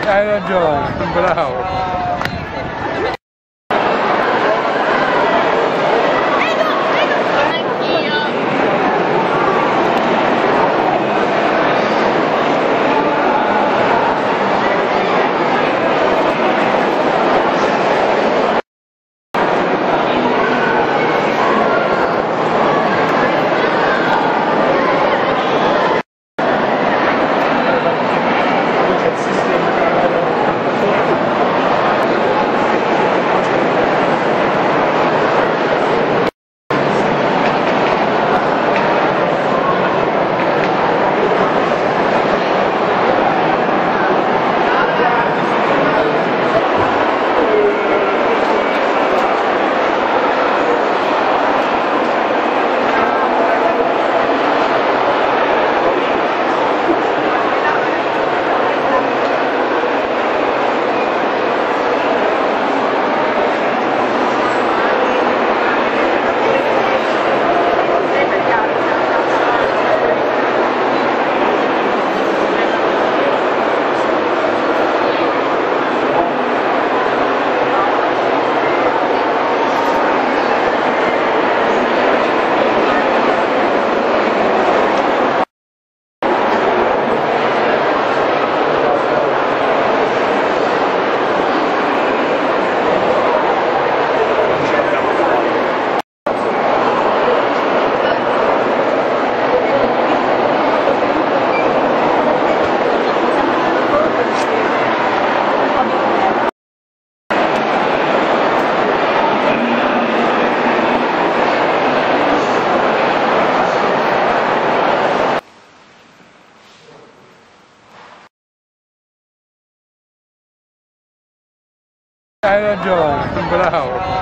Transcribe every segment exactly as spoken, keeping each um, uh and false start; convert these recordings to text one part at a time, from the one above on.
Hai ragione, bravo. Hai ragione, bravo.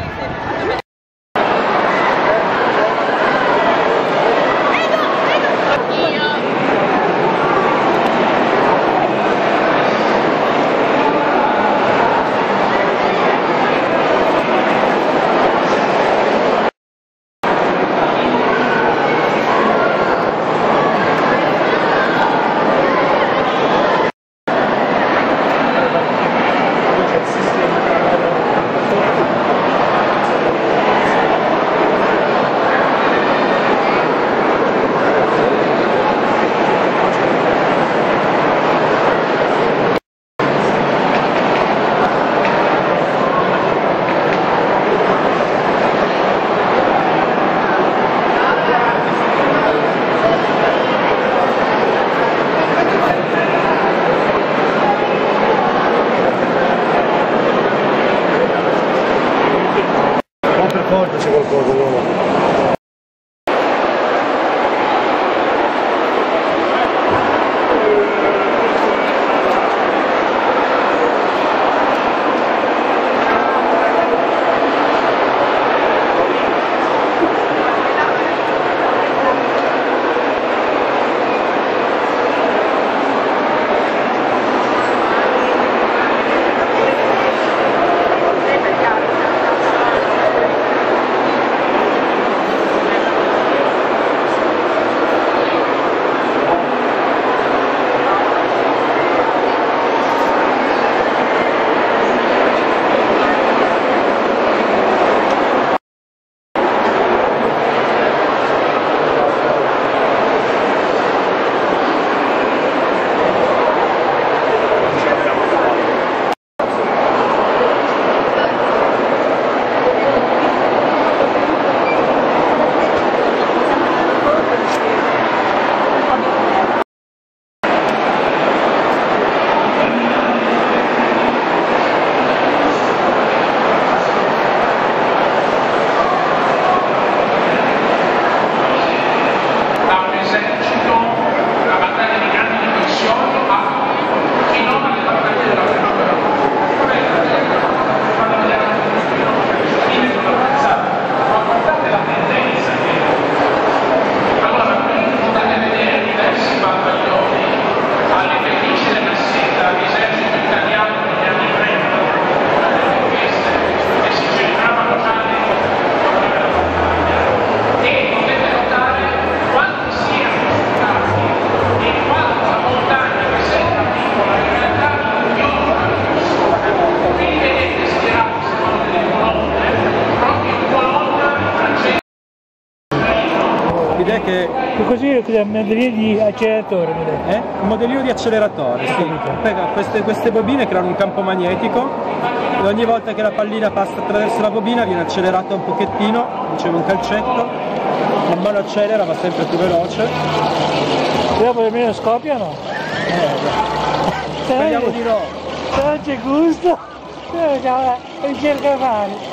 Forza c'è qualcosa nuovo. che... Così cos'è un modellino di acceleratore? Eh? Un modellino di acceleratore, sì. Queste, queste bobine creano un campo magnetico e ogni volta che la pallina passa attraverso la bobina viene accelerata un pochettino, dicevo un calcetto, man mano accelera, va sempre più veloce. Dopo almeno scoppia o no? Eh, speriamo di no. Se non c'è gusto, non cerca male.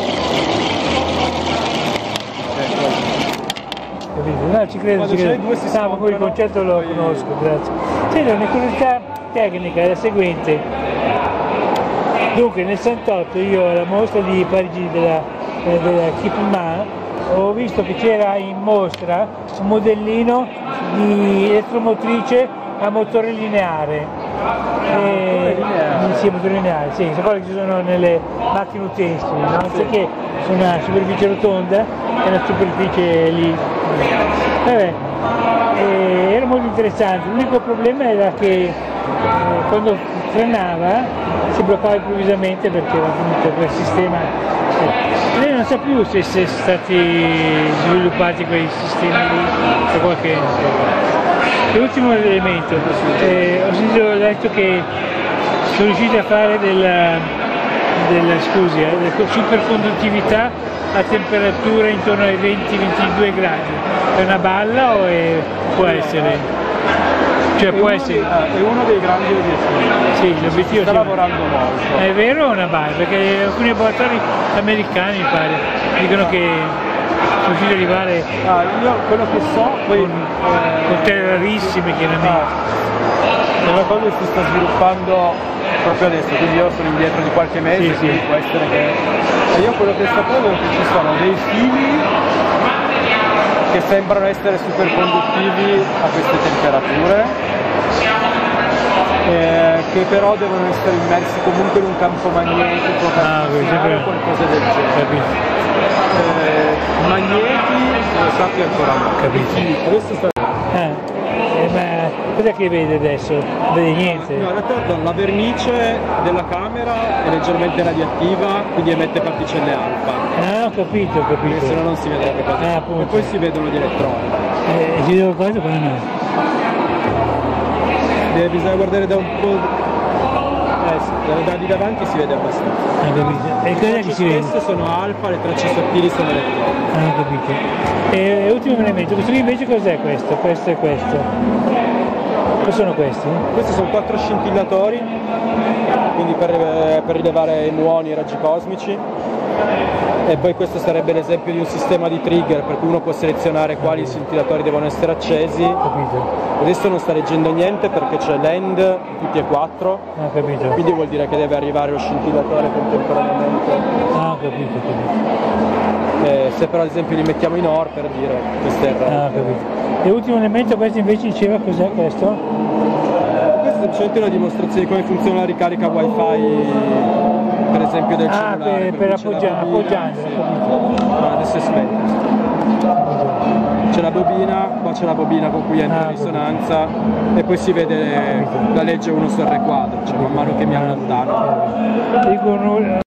No, ci credo, ci credo. Due si ah, ma poi il concetto lo poi... conosco, grazie. Sì, una curiosità tecnica è la seguente. Dunque, nel sessantotto io alla mostra di Parigi della, eh, della Kipman ho visto che c'era in mostra un modellino di elettromotrice a motore lineare. E, sì, motore lineare, sì, sono quelli che ci sono nelle macchine utensili, no? Perché su una superficie rotonda e una superficie lì. Vabbè, e era molto interessante, l'unico problema era che eh, quando frenava si bloccava improvvisamente perché era finito quel sistema. Eh, lei non sa più se sono stati sviluppati quei sistemi lì da qualche. L'ultimo elemento, eh, ho sentito, ho letto che sono riusciti a fare della, della, scusi, eh, della superconduttività a temperature intorno ai venti ventidue gradi. È una balla o è, può essere? Cioè è può uno essere? Dei, è uno dei grandi obiettivi. Sì, l'obiettivo sta sì. lavorando molto. È vero o una balla? Perché alcuni laboratori americani mi pare dicono che sono riusciti ad arrivare ah, io quello che so poi con, eh, con terre rarissime chiaramente. Ah, è una cosa che si sta sviluppando proprio adesso, quindi io sono indietro di qualche mese, sì, quindi sì. può essere che... E io quello che sapevo è che ci sono dei fili che sembrano essere super conduttivi a queste temperature, eh, che però devono essere immersi comunque in un campo magnetico per ah, funzionare o qualcosa del genere. Eh, magneti lo sappia ancora no. Capito. Adesso sta... Ah, eh, ma cos'è che vede adesso? Non vede niente? No, in realtà la vernice della camera è leggermente radioattiva, quindi emette particelle alfa. Ah, ho capito, ho capito. Perché se no non si vedrebbe quasi. Ah, appunto. E poi si vedono gli elettroni. Eh, si vede qualcosa o no? Deve, bisogna guardare da un po'. Eh sì, da di davanti si vede abbastanza. Ah, capito. E cos'è che si vede? Queste sono alfa, le tracce sottili sono elettroni. Ah, ho capito. E ultimo elemento, questo qui invece cos'è questo? Questo e questo. Cosa sono questi? Questi sono quattro scintillatori, quindi per, per rilevare i muoni e i raggi cosmici. E poi questo sarebbe l'esempio di un sistema di trigger per cui uno può selezionare quali scintillatori devono essere accesi. Capito. Adesso non sta leggendo niente perché c'è l'end tutti e quattro, Ah, capito. quindi vuol dire che deve arrivare lo scintillatore contemporaneamente. Ah, capito, capito. Eh, se però ad esempio li mettiamo in or, per dire, questo è il Ah, capito. E ultimo elemento, questo invece diceva cos'è questo? Questa è semplicemente una dimostrazione di come funziona la ricarica wifi, per esempio del ah, cellulare. per, per appoggiare, appoggiando, no, adesso è spento. C'è la bobina, qua c'è la bobina con cui entra ah, in risonanza e poi si vede la legge uno su R quadro, cioè man mano che mi allontano. Dico